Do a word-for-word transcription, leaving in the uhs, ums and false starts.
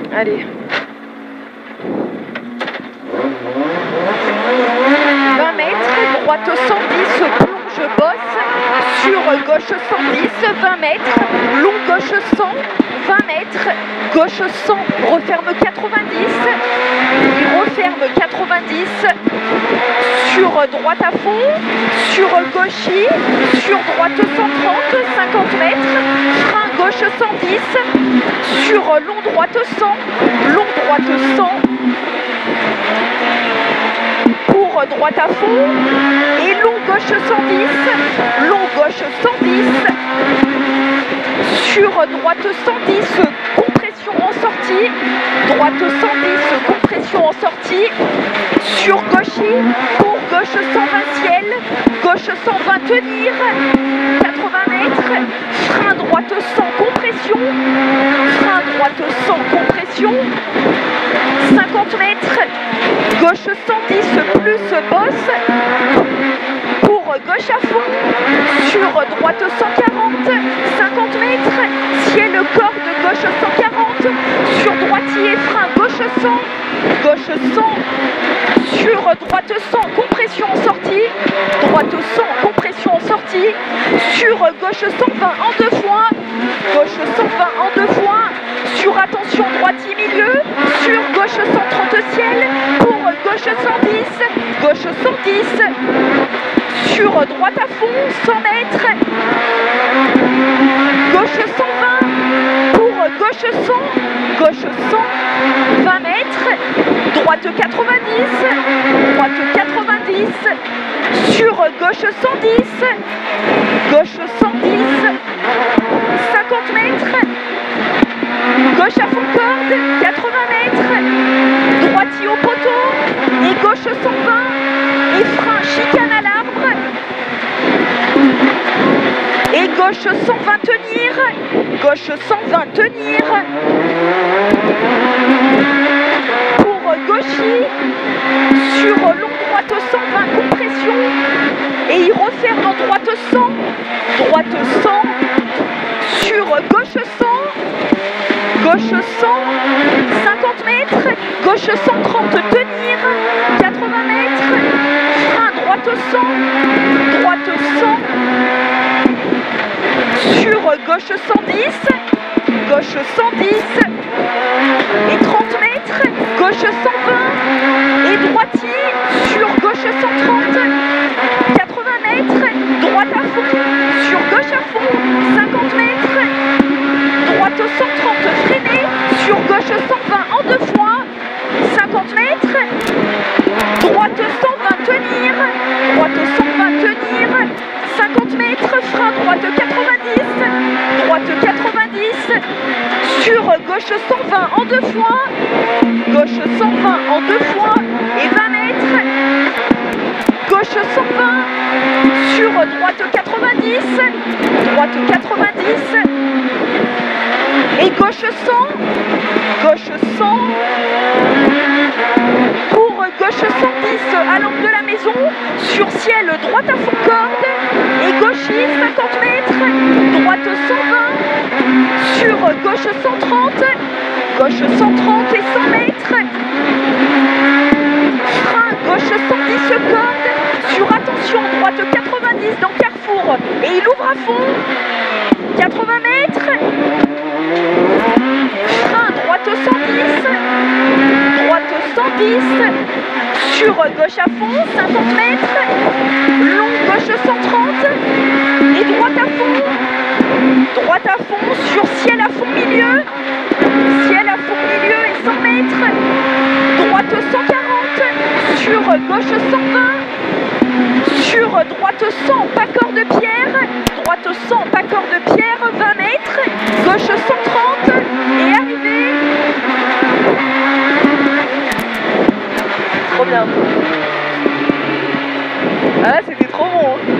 Allez. vingt mètres, droite cent dix, plonge bosse, sur gauche cent dix, vingt mètres, long gauche cent, vingt mètres, gauche cent, referme quatre-vingt-dix, referme quatre-vingt-dix, sur droite à fond, sur gauchis, sur droite cent trente, cinquante mètres, frein gauche cent dix, sur long droite cent, long droite cent, pour droite à fond, et long gauche cent dix, long gauche cent dix, sur droite cent dix, compression en sortie, droite cent dix, compression en sortie, sur gauchis, pour gauche cent vingt ciel, gauche cent vingt tenir, quatre-vingts mètres, frein droite cent compression, frein droite cent compression, cinquante mètres, gauche cent dix plus bosse, pour gauche à fond, sur droite cent quarante, cinquante mètres, ciel corde gauche cent quarante, sur droitier frein gauche cent, gauche cent, sur droite cent, compression en sortie, droite cent, compression en sortie, sur gauche cent vingt en deux fois, gauche cent vingt en deux fois, sur attention droitier milieu, sur gauche cent trente ciel, pour gauche cent dix, gauche cent dix, sur droite à fond, cent mètres, gauche cent vingt, pour gauche cent, gauche cent, vingt mètres, droite quatre-vingt-dix, droite quatre-vingt-dix, sur gauche cent dix, gauche cent dix, cinquante mètres, gauche à fond corde, quatre-vingts mètres, droitier au poteau, et gauche cent vingt, et frein chicane à l'arbre, et gauche cent vingt tenir, gauche cent vingt tenir, pour gauchis, sur long droite cent vingt compression, et il referme en droite cent, droite cent, sur gauche cent, gauche cent, cinquante mètres, gauche cent trente tenir, quatre-vingts mètres, frein droite cent, droite cent, sur gauche cent dix, gauche cent dix, et trente mètres, gauche cent vingt, et droitier, sur gauche cent trente, quatre-vingts mètres, droite à fond, sur gauche à fond, cinquante mètres, droite cent trente freiné, sur gauche cent vingt en deux fois, cinquante mètres, droite cent vingt tenir, droite cent vingt tenir, cinquante mètres, frein droite quatre-vingt-dix, droite quatre-vingt-dix, sur gauche cent vingt en deux fois, gauche cent vingt en deux fois, et vingt mètres, gauche cent vingt, sur droite quatre-vingt-dix, droite quatre-vingt-dix, et gauche cent, gauche cent, pour gauche cent dix à l'angle de la maison, sur ciel droite à fond corde, et gauchis cinquante mètres, droite cent vingt, sur gauche cent trente, gauche cent trente et cent mètres, frein gauche cent dix corde, sur attention droite quatre-vingt-dix dans carrefour, et il ouvre à fond, quatre-vingts mètres, frein droite cent dix, droite cent dix, sur gauche à fond, cinquante mètres, long gauche cent trente, et droite à fond, droite à fond, sur ciel à fond milieu, ciel à fond milieu et cent mètres, droite cent quarante, sur gauche cent vingt, sur droite cent, pas corps de pierre, droite cent, pas corps de pierre, vingt mètres, gauche cent trente, et arrivé. Trop bien. Ah là, c'était trop bon. Hein.